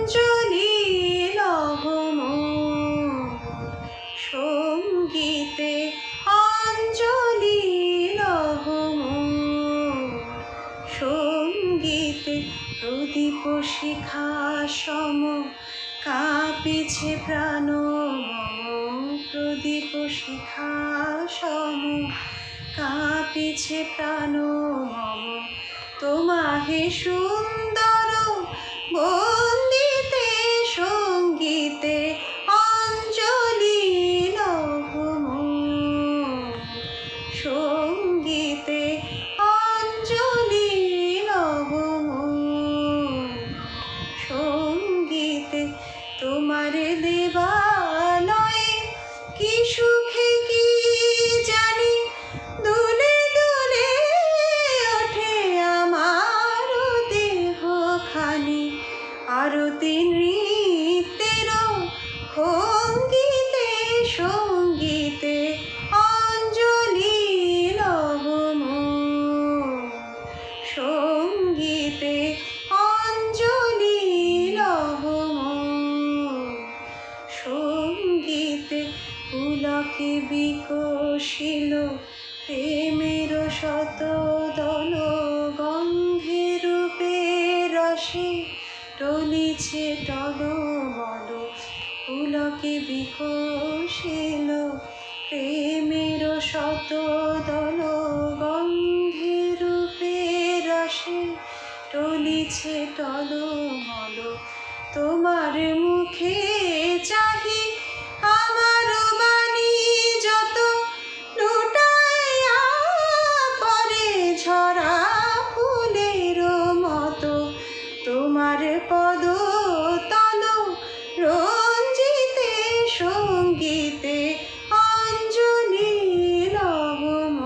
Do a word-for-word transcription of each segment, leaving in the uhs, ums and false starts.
অঞ্জলি লহম সঙ্গীতে অঞ্জলি লহম সঙ্গীতে প্রদীপ শিখা সম কাঁপিছে প্রাণ মম প্রদীপ শিখা সম কাঁপিছে প্রাণ মম তোমাহে সুন্দর বন্দিতে সঙ্গীতে অঞ্জলি লহম সঙ্গীতে অঞ্জলি লহম সঙ্গীতে তোমার দেবালয়ে কি সুখে কি জানি দুলে দুলে ওঠে আমার দেহ খানি আরতি নৃত্যের ভঙ্গিতে সঙ্গীতে অঞ্জলি লহম সঙ্গীতে অঞ্জলি লহম সঙ্গীতে পুলকে বিকশিল প্রেমের শত দল গন্ধে রূপে রসে টলিছে টলমল পুলকে বিকশিল প্রেমের শত দল গন্ধে রূপে রসে টলিছে টলমল তোমার মুখে চাহি আমার বাণী যত লুটাইয়া পরে ঝরা ফুলের মতো তোমার পদ তল রঞ্জিতে সঙ্গীতে অঞ্জলি লহম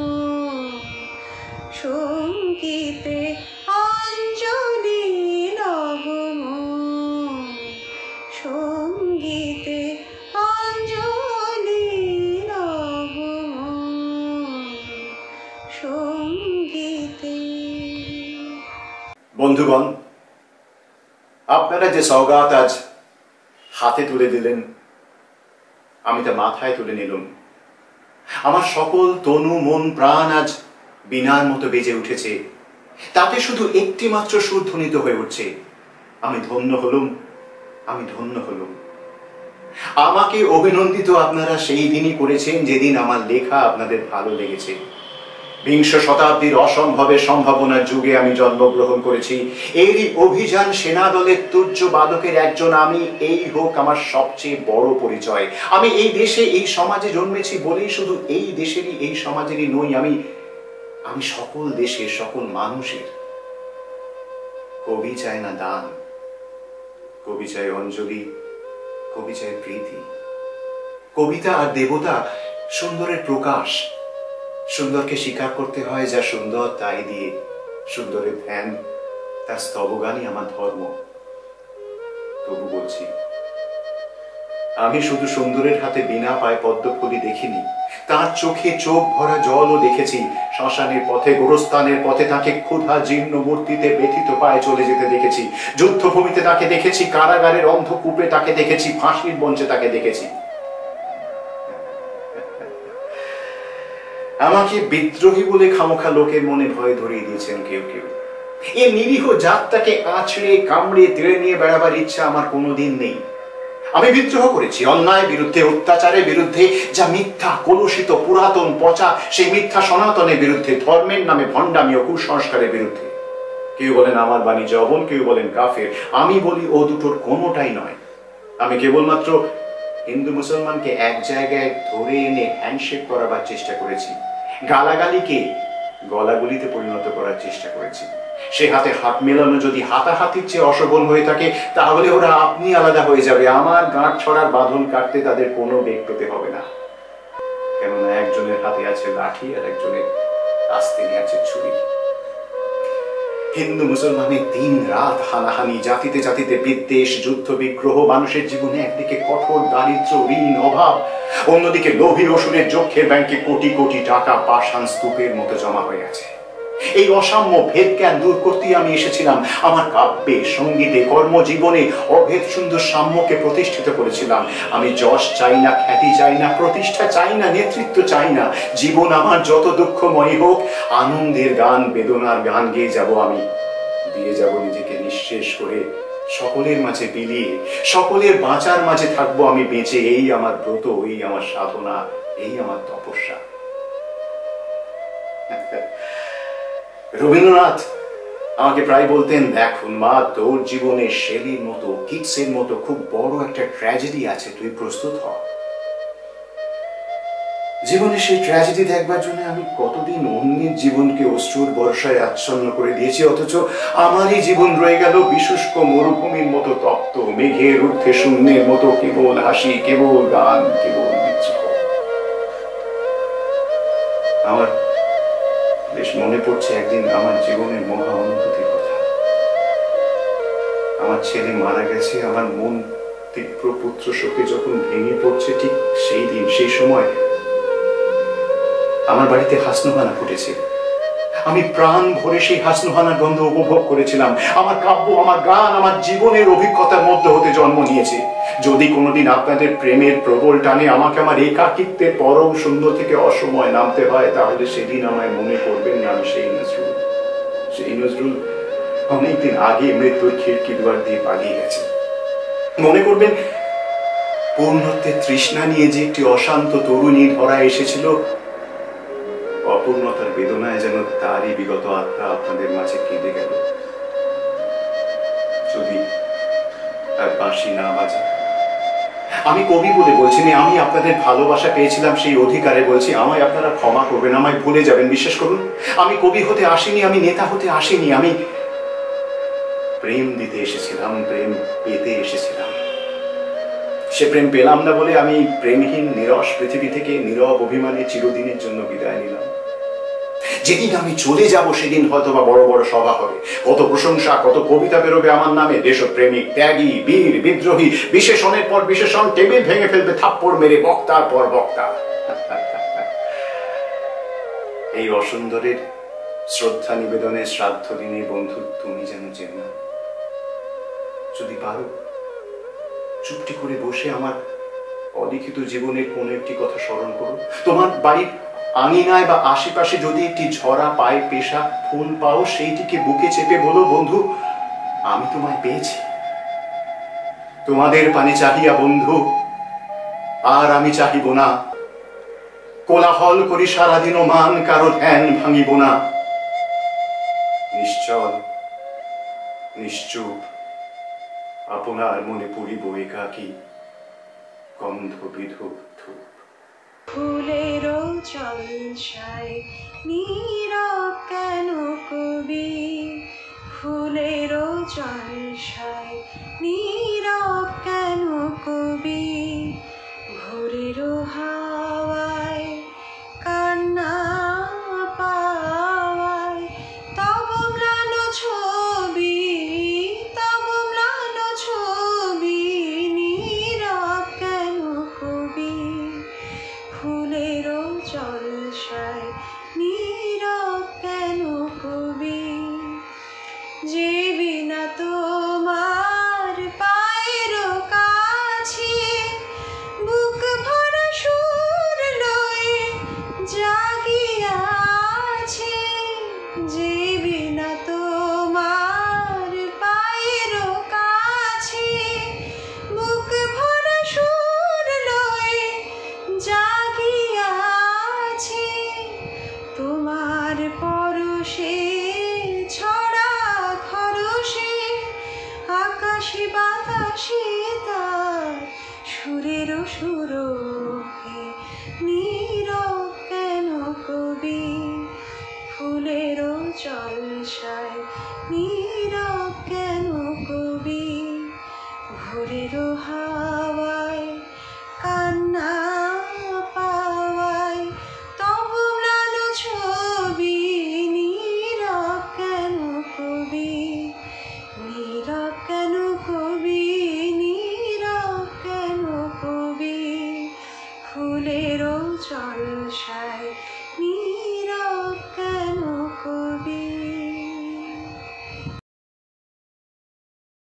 সঙ্গীতে অঞ্জলি লহম সঙ্গীতে অঞ্জলি লহম সঙ্গীতে। বন্ধুগণ, আপনারা যে সওগাত আজ হাতে তুলে দিলেন আমি তা মাথায় তুলে নিলাম। আমার সকল তনু মন প্রাণ আজ বীণার মতো বেজে উঠেছে, তাতে শুধু একটি মাত্র সুর ধ্বনিত হয়ে উঠছে, আমি ধন্য হলুম, আমি ধন্য হলুম। আমাকে অভিনন্দিত আপনারা সেই দিনই করেছেন যেদিন আমার লেখা আপনাদের ভালো লেগেছে। বিংশ শতাব্দীর অসম্ভবের সম্ভাবনার যুগে আমি জন্মগ্রহণ করেছি। এরই অভিযান সেনা দলের তুর্য বাদকের একজন আমি, এই হোক আমার সবচেয়ে বড় পরিচয়। আমি এই দেশে এই সমাজে জন্মেছি বলেই শুধু এই দেশেরই এই সমাজেরই নই, আমি আমি সকল দেশের সকল মানুষের। কবি চায় না দান, কবি চায় অঞ্জলি, কবি চায় প্রীতি। কবিতা আর দেবতা সুন্দরের প্রকাশ। সুন্দরকে স্বীকার করতে হয় যা সুন্দর তাই দিয়ে। সুন্দরের ধ্যান, তার স্তবগানই আমার ধর্ম। তবু বলছি, আমি শুধু সুন্দরের হাতে বিনা পায়ে পদ্মফুলি দেখিনি, তার চোখে চোখ ভরা জলও দেখেছি। শ্মশানের পথে, গোরস্থানের পথে তাকে ক্ষুধা জীর্ণ মূর্তিতে ব্যথিত পায়ে চলে যেতে দেখেছি। যুদ্ধভূমিতে তাকে দেখেছি, কারাগারের অন্ধকূপে তাকে দেখেছি, ফাঁসির মঞ্চে তাকে দেখেছি। আমাকে বিদ্রোহী বলে খামোখা লোকের মনে ভয় ধরিয়ে দিয়েছেন কেউ কেউ। এ নিরীহ জাতটাকে আছড়ে কামড়ে তেড়ে নিয়ে বেড়াবার ইচ্ছা আমার কোনোদিন নেই। আমি বিদ্রোহ করেছি অন্যায় বিরুদ্ধে, অত্যাচারের বিরুদ্ধে, যা মিথ্যা, কলুষিত, পুরাতন, পচা, সেই মিথ্যা সনাতনের বিরুদ্ধে, ধর্মের নামে ভণ্ডামি ও কুসংস্কারের বিরুদ্ধে। কেউ বলেন আমার বাণী জবন, কেউ বলেন কাফের। আমি বলি ও দুটোর কোনোটাই নয়। আমি কেবলমাত্র হিন্দু মুসলমানকে এক জায়গায় ধরে এনে হ্যান্ডশেক করাবার চেষ্টা করেছি, গালাগালিকে গলাগুলিতে পরিণত করার চেষ্টা করেছি। সে হাতে হাত মেলানো যদি হাতাহাতির চেয়ে অশোভন হয়ে থাকে, তাহলে ওরা আপনি আলাদা হয়ে যাবে। আমার গাঁট ছড়ার বাঁধন কাটতে তাদের কোনো বেগ পেতে হবে না, কেননা একজনের হাতে আছে লাঠি আর একজনের আস্তিনে আছে ছুরি। হিন্দু মুসলমানের দিন রাত হানাহানি, জাতিতে জাতিতে বিদ্বেষ, যুদ্ধ বিগ্রহ, মানুষের জীবনে একদিকে কঠোর দারিদ্র, ঋণ, অভাব, অন্যদিকে লোভী অসুরের যক্ষের ব্যাংকে কোটি কোটি টাকা পাষাণ স্তূপের মতো জমা হয়ে আছে। এই অসাম্য ভেদ জ্ঞান দূর করতেই আমি এসেছিলাম। আমার কাব্যে, সঙ্গীতে, কর্মজীবনে অভেদ সুন্দর সাম্যকে প্রতিষ্ঠিত করেছিলাম। আমি যশ চাই না, খ্যাতি চাই না, প্রতিষ্ঠা চাই না, নেতৃত্ব চাই না। জীবন আমার যত দুঃখময় হোক, আনন্দের গান, বেদনার গান গেয়ে যাব আমি। দিয়ে যাব নিজেকে নিঃশেষ করে, সকলের মাঝে বিলিয়ে, সকলের বাঁচার মাঝে থাকবো আমি বেঁচে। এই আমার ব্রত, এই আমার সাধনা, এই আমার তপস্যা। রবীন্দ্রনাথ আমাকে প্রায় বলতেন, দেখ উন্মাদ, তোর জীবনে শেলির মতো, কিটসের মতো খুব বড় একটা ট্র্যাজেডি আছে, তুই প্রস্তুত হ। জীবনে সেই ট্র্যাজেডি দেখবার জন্য আমি কতদিন অন্যের জীবনকে অশ্রুর বর্ষায় আচ্ছন্ন করে দিয়েছি, অথচ আমারই জীবন রয়ে গেল বিশুষ্ক মরুভূমির মতো তপ্ত, মেঘের ঊর্ধ্বে শূন্যের মতো, কেবল হাসি, কেবল গান, কেবল বিদ্রোহ। আমার বেশ মনে পড়ছে একদিন আমার জীবনের মহা অনুভূতির কথা। আমার ছেলে মারা গেছে, আমার মন তীব্র পুত্র শোকে যখন ভেঙে পড়ছে, ঠিক সেই দিন, সেই সময় আমার বাড়িতে হাসনুহানা ফুটেছে। আমি প্রাণ ভরে সেই হাসনুহানার গন্ধ উপভোগ করেছিলাম। আমার কাব্য, আমার গান, আমার জীবনের অভিজ্ঞতার মধ্যে হতে জন্ম নিয়েছে। যদি কোনোদিন আপনাদের প্রেমের প্রবল টানে আমাকে আমার একাকিত্বের পরম শূন্য থেকে অসময় নামতে হয়, তাহলে সেদিন আমায় মনে করবেন না আমি সেই নজরুল। সেই নজরুল অনেকদিন আগে মৃত্যুর খিড়কি দুয়ার দিয়ে পালিয়ে গেছে। মনে করবেন পূর্ণত্বের তৃষ্ণা নিয়ে যে একটি অশান্ত তরুণী ধরা এসেছিল, অপূর্ণতার বেদনায় যেন তারই বিগত আত্মা আপনাদের মাঝে কেঁদে গেল। যদি আর বাঁশি না বাজে, আমি কবি বলে বলছি না, আমি আপনাদের ভালোবাসা পেয়েছিলাম সেই অধিকারে বলছি, আমায় আপনারা ক্ষমা করবেন, আমায় ভুলে যাবেন। বিশ্বাস করুন, আমি কবি হতে আসিনি, আমি নেতা হতে আসিনি, আমি প্রেম দিতে এসেছিলাম, প্রেম পেতে এসেছিলাম। সে প্রেম পেলাম না বলে আমি প্রেমহীন নিরস পৃথিবী থেকে নীরব অভিমানে চিরদিনের জন্য বিদায় নিলাম। যেদিন আমি চলে যাব সেদিন হয়তো বা বড় বড় সভা হবে, কত প্রশংসা, কত কবিতা বেরোবে আমার নামে। দেশপ্রেমিক, ত্যাগী, বীর, বিদ্রোহী, বিশেষণের পর বিশেষণ, টেবিল ভেঙে ফেলবে থাপ্পড় মেরে বক্তার পর বক্তা। এই অসুন্দরের শ্রদ্ধা নিবেদনের শ্রাদ্ধ দিনে বন্ধু তুমি যেন যেন যদি পারো চুপটি করে বসে আমার অলিখিত জীবনের কোনো একটি কথা স্মরণ করো। তোমার বাড়ির আঙিনায় বা আশেপাশে যদি একটি ঝরা পায়ে পেশা ফুল পাও, সেইটিকে বুকে চেপে বলো, বন্ধু আমি তোমায় পেয়েছি। তোমাদের পানে চাহিয়া বন্ধু আর আমি চাহিব না, কোলাহল করি সারাদিন মান, কারো ধ্যান ভাঙিব না। নিশ্চল নিশ্চুপ আপনার মনে পড়িব একাকী, গন্ধ বিধূপ ধূপ। ফুলেরও জলসায় নীরব কেন কবি, ফুলেরও জলসায় নীরব কেন কবি, ভোরেরও হাওয়ায় কান্না পাওয়ায় তব ম্লান ছবি, তব ম্লান ছবি, নীরব কেন কবি, ফুলেরও জলসায় নীরব কেন কবি। যে বিনা তোমার পায়ের কাছে বুক ভরা সুর লয়ে জাগিয়াছে, যে বিনা তোমার পায়ের কাছে বুক ভরা সুর লয়ে জাগিয়াছে, তোমার পরশে ছড়া খরসে আকাশে বাতাসে তার সুরের সুরভে, নীরব কেন কবি, ফুলেরও জলসায় নীরব কেন কবি, ভোরেরও হাওয়ায়